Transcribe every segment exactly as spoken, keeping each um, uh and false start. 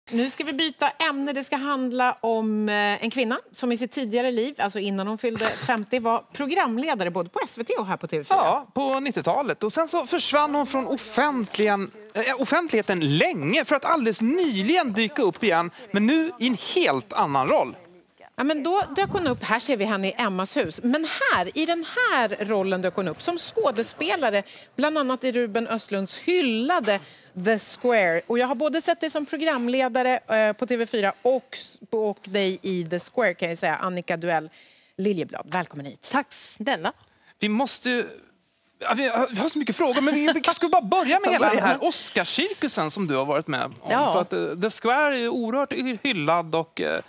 Nu ska vi byta ämne. Det ska handla om en kvinna som i sitt tidigare liv, alltså innan hon fyllde femtio, var programledare både på S V T och här på T V fyra. Ja, på nittiotalet. Och sen så försvann hon från offentligen, äh, offentligheten länge för att alldeles nyligen dyka upp igen, men nu i en helt annan roll. Ja, men då dök hon upp, här ser vi henne i Emmas hus. Men här, i den här rollen dök hon upp som skådespelare, bland annat i Ruben Östlunds hyllade The Square. Och jag har både sett dig som programledare eh, på T V fyra och, och dig i The Square, kan jag säga. Annika Duell Liljeblad, välkommen hit. Tack snälla. Vi måste ju... Ja, vi har så mycket frågor, men vi ska bara börja med hela den här Oscarscirkusen som du har varit med om. Ja. För att uh, The Square är oerhört hyllad och... Uh,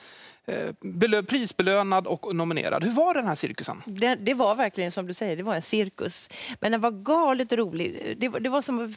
Belö- prisbelönad och nominerad. Hur var den här cirkusen? Det, det var verkligen som du säger, det var en cirkus. Men den var galet rolig. Det, det var som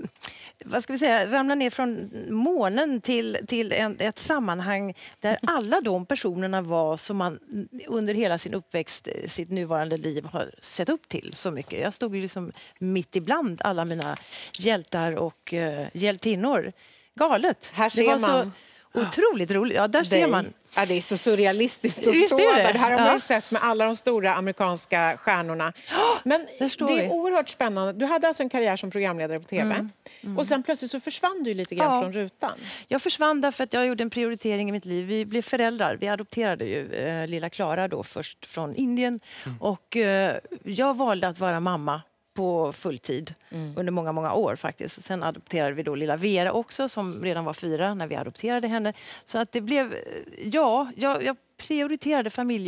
vad ska vi säga, ramla ner från månen till, till en, ett sammanhang där alla de personerna var som man under hela sin uppväxt, sitt nuvarande liv har sett upp till så mycket. Jag stod ju liksom mitt ibland alla mina hjältar och uh, hjältinnor. Galet. Här ser det var man. Så otroligt roligt. Ja, där Dig. ser man. Ja, det är så surrealistiskt att Visst stå är det? där. Det här har man Ja. ju sett med alla de stora amerikanska stjärnorna. Men där står det är vi. oerhört spännande. Du hade alltså en karriär som programledare på T V. Mm. Mm. Och sen plötsligt så försvann du lite grann Ja. från rutan. Jag försvann därför att jag gjorde en prioritering i mitt liv. Vi blev föräldrar. Vi adopterade ju eh, lilla Klara då först från Indien. Mm. Och eh, jag valde att vara mamma på fulltid mm. under många, många år faktiskt. Och sen adopterade vi då lilla Vera också som redan var fyra när vi adopterade henne. Så att det blev, ja, jag, jag prioriterade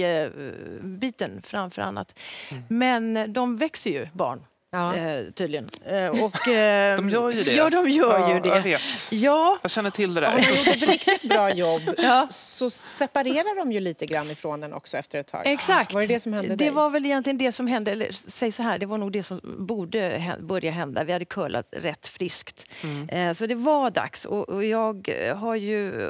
familjebiten framför annat. Mm. Men de växer ju, barn. Ja. Eh, tydligen. Eh, och, eh, de gör ju det. Ja, de gör ja, ju det. Jag vet. Ja. Jag känner till det där. Om de gjorde ett riktigt bra jobb ja. så separerar de ju lite grann ifrån den också efter ett tag. Exakt. Var det det som hände Det dig? var väl egentligen det som hände, eller säg så här, det var nog det som borde börja hända. Vi hade curlat rätt friskt. Mm. Eh, så det var dags. Och, och jag har ju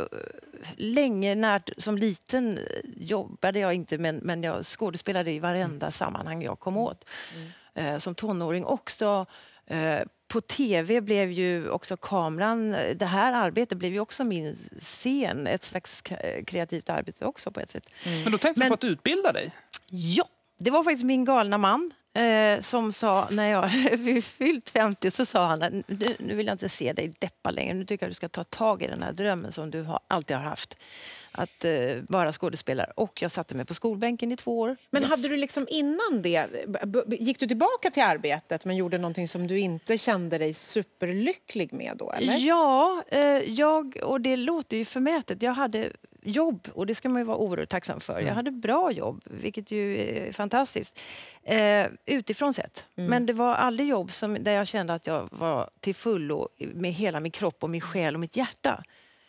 länge, när, som liten jobbade jag inte, men, men jag skådespelade i varenda mm. sammanhang jag kom åt. Mm. Eh, som tonåring också. Eh, på tv blev ju också kameran, det här arbetet blev ju också min scen, ett slags kreativt arbete också på ett sätt. Mm. Men då tänkte men, du på att utbilda dig? Ja, det var faktiskt min galna man eh, som sa, när jag fyllt femtio så sa han, nu, nu vill jag inte se dig deppa längre, nu tycker jag att du ska ta tag i den här drömmen som du har, alltid har haft. Att eh, vara skådespelare. Och jag satte mig på skolbänken i två år. Men yes. hade du liksom innan det, gick du tillbaka till arbetet men gjorde någonting som du inte kände dig superlycklig med då, eller? Ja, eh, jag, och det låter ju förmätet. Jag hade jobb och det ska man ju vara oerhört tacksam för. Mm. Jag hade bra jobb, vilket ju är fantastiskt. Eh, utifrån sett. Mm. Men det var aldrig jobb som, där jag kände att jag var till fullo med hela min kropp och min själ och mitt hjärta.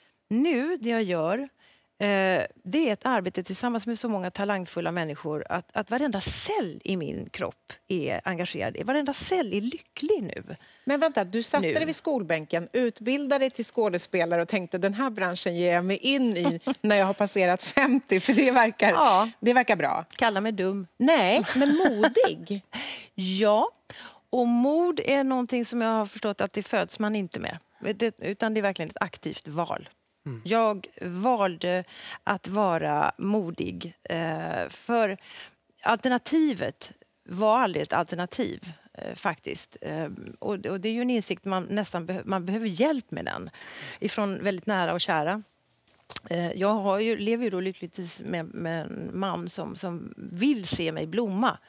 Nu, det jag gör, Eh, det är ett arbete tillsammans med så många talangfulla människor att, att varenda cell i min kropp är engagerad. Varenda cell är lycklig nu. Men vänta, du satte nu. dig vid skolbänken, utbildade dig till skådespelare och tänkte den här branschen ger jag mig in i när jag har passerat femtio, för det verkar, ja. det verkar bra. Kalla mig dum. Nej, men modig. Ja, och mod är någonting som jag har förstått att det föds man inte med. Det, utan det är verkligen ett aktivt val. Mm. Jag valde att vara modig eh, för alternativet var aldrig ett alternativ eh, faktiskt. Eh, och, och det är ju en insikt man nästan be- man behöver hjälp med den ifrån väldigt nära och kära. Eh, jag har ju, lever ju då lyckligtvis med, med en man som, som vill se mig blomma.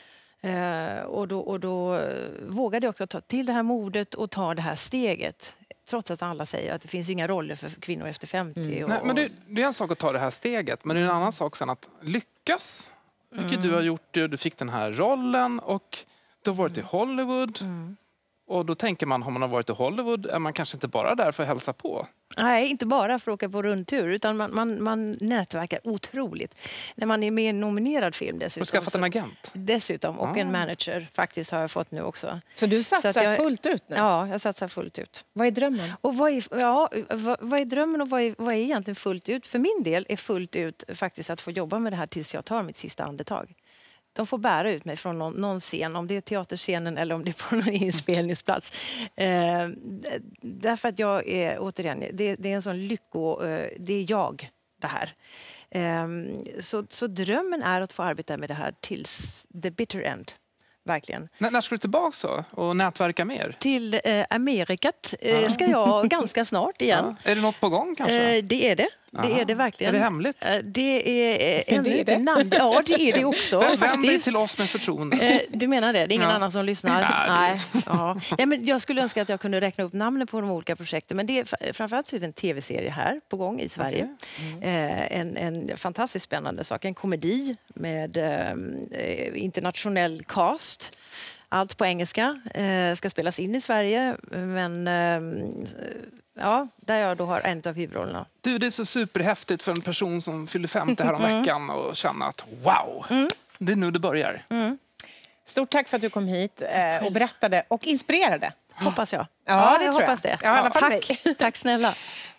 Eh, och då, och då vågade jag också ta till det här modet och ta det här steget. Trots att alla säger att det finns inga roller för kvinnor efter femtio. Mm. Och... Nej, men det, det är en sak att ta det här steget. Men det är en annan sak sen att lyckas. Vilket mm. du har gjort. Du fick den här rollen och du har varit mm. i Hollywood. Mm. Och då tänker man, har man varit i Hollywood är man kanske inte bara där för att hälsa på. Nej, inte bara för att åka på rundtur, utan man, man, man nätverkar otroligt. När man är med i en nominerad film dessutom. Och skaffat en agent? Dessutom, och ah. en manager faktiskt har jag fått nu också. Så du satsar Så jag, fullt ut nu? Ja, jag satsar fullt ut. Vad är drömmen? Och vad är, ja, vad, vad är drömmen och vad är, vad är egentligen fullt ut? För min del är fullt ut faktiskt att få jobba med det här tills jag tar mitt sista andetag. de får bära ut mig från någon, någon scen, om det är teaterscenen eller om det är på någon inspelningsplats. Eh, därför att jag är, återigen, det, det är en sån lycko, eh, det är jag det här. Eh, så, så drömmen är att få arbeta med det här tills the bitter end. Verkligen. N- när ska du tillbaka så och nätverka mer? Till eh, Amerikat eh, ska jag ganska snart igen. Ja. Är det något på gång kanske? Eh, det är det. Det är det verkligen. Är det hemligt? Eh, det är eh, ännu Det är inte det. namn. Ja, det är det också Vänd dig faktiskt. till oss med förtroende. Eh, du menar det? Det är ingen Ja. annan som lyssnar? Nej, Nej. Ja. Nej, men jag skulle önska att jag kunde räkna upp namnen på de olika projekten. Men det är, framförallt så är det en tv-serie här på gång i Sverige. Okay. Eh, en, en fantastiskt spännande sak. En komedi med eh, internationell cast. Allt på engelska eh, ska spelas in i Sverige. Men eh, ja, där jag då har en av huvudrollerna. Du, det är så superhäftigt för en person som fyllde femtio här om veckan och känna att wow, mm. det är nu det börjar. Mm. Stort tack för att du kom hit eh, och berättade och inspirerade. Hoppas jag. Ja, det jag tror hoppas jag. det. Ja, i alla fall tack. Tack snälla.